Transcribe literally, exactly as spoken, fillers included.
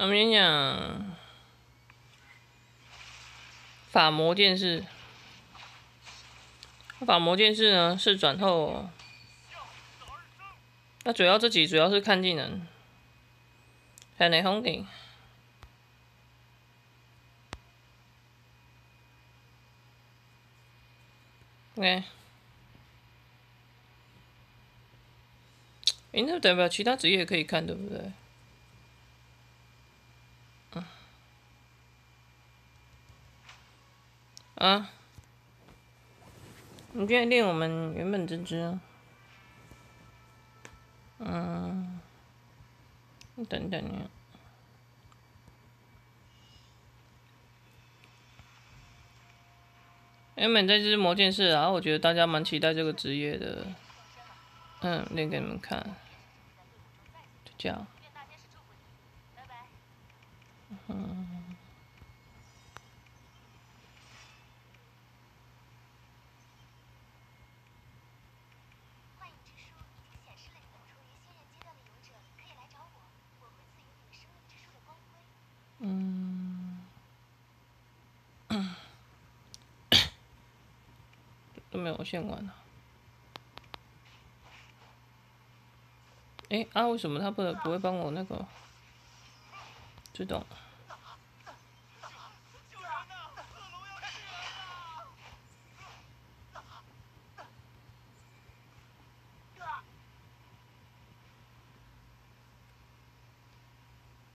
我们先讲法魔剑士。法魔剑士呢是转后，那主要这集主要是看技能，还有雷轰顶。OK。诶，那代表其他职业也可以看，对不对？嗯。啊。你今天练我们原本这只。嗯。等等呀。原本这只魔剑士啊，我觉得大家蛮期待这个职业的。嗯，练给你们看。就这样。嗯。嗯。都没有线管了。哎啊，为什么他不不会帮我那个自动？